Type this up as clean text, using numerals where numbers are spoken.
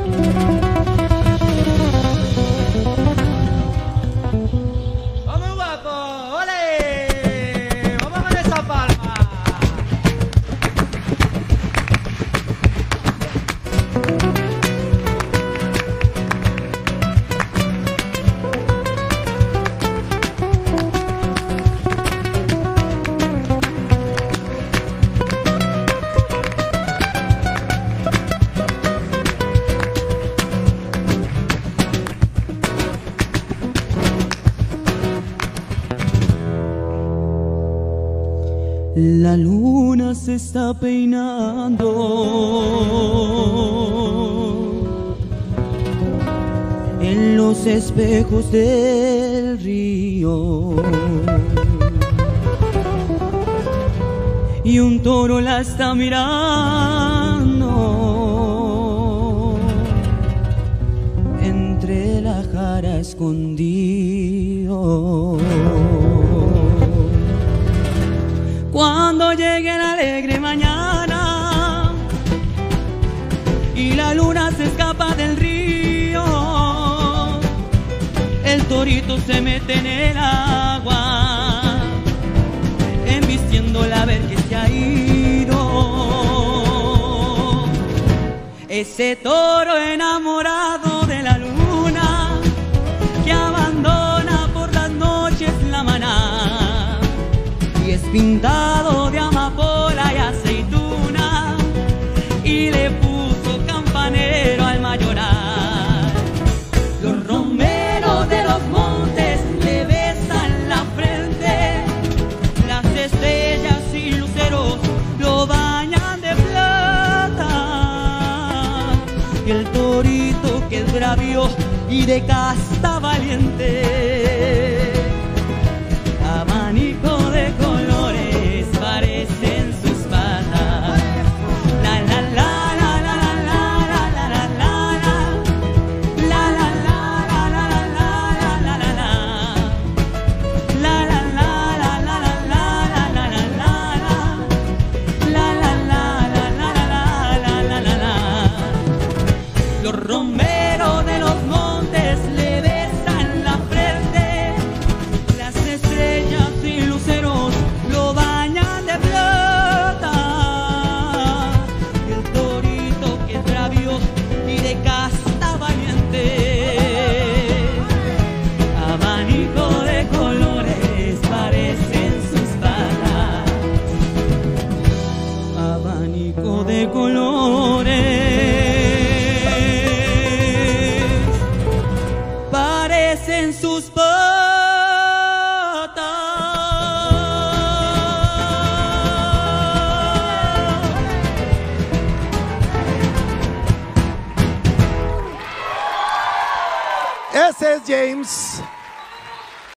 La luna se está peinando en los espejos del río y un toro la está mirando entre la jara escondido. Cuando llegue la alegre mañana y la luna se escapa del río, el torito se mete en el agua, embistiéndola a ver que se ha ido. Ese toro enamorado de la luna que abandona por las noches la maná y es pintado de amapola y aceituna y le puso campanero al mayoral. Los romeros de los montes le besan la frente, las estrellas y luceros lo bañan de plata y el torito que es bravio y de casta valiente, abanico de colores parecen sus patas. La la la la la la la la la la la la la la la la la los romeros de los montes le besan la frente, las estrellas y luceros lo bañan de plata y el torito que es bravio y de casta valiente, abanico de colores parecen sus patas, abanico de colores parecen sus patas. Ese es James.